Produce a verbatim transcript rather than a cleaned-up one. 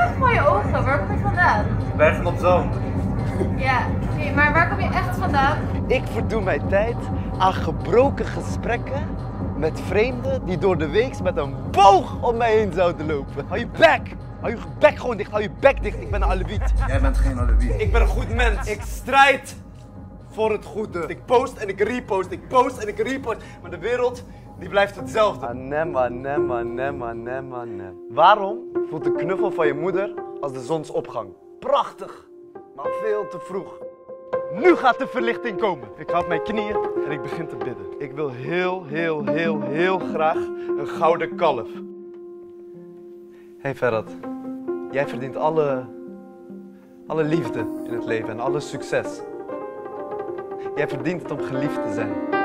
echt mooie ogen. Waar kom je vandaan? Bergen op Zoom. Ja, oké, maar waar kom je echt vandaan? Ik verdoe mijn tijd aan gebroken gesprekken met vreemden die door de week met een boog om mij heen zouden lopen. Hou je bek! Hou je bek gewoon dicht, hou je bek dicht. Ik ben een Alewiet. Jij bent geen Alewiet. Ik ben een goed mens. Ik strijd voor het goede. Ik post en ik repost, ik post en ik repost. Maar de wereld, die blijft hetzelfde. Anem, anem, anem, anem, anem. Waarom voelt de knuffel van je moeder als de zonsopgang? Prachtig, maar veel te vroeg. Nu gaat de verlichting komen. Ik ga op mijn knieën en ik begin te bidden. Ik wil heel, heel, heel, heel graag een gouden kalf. Hé hey Ferhat, jij verdient alle, alle liefde in het leven en alle succes. Jij verdient het om geliefd te zijn.